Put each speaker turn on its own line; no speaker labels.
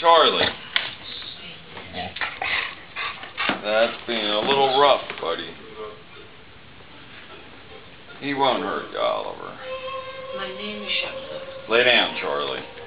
Charlie. That's being a little rough, buddy. He won't hurt you, Oliver.
My name is Charlotte.
Lay down, Charlie.